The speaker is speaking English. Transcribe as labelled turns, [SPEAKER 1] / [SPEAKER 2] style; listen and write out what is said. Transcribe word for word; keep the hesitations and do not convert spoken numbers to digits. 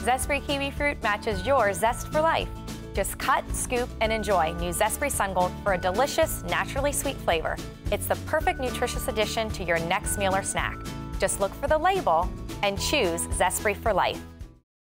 [SPEAKER 1] Zespri Kiwifruit matches your zest for life. Just cut, scoop, and enjoy new Zespri Sungold for a delicious, naturally sweet flavor. It's the perfect nutritious addition to your next meal or snack. Just look for the label and choose Zespri for life.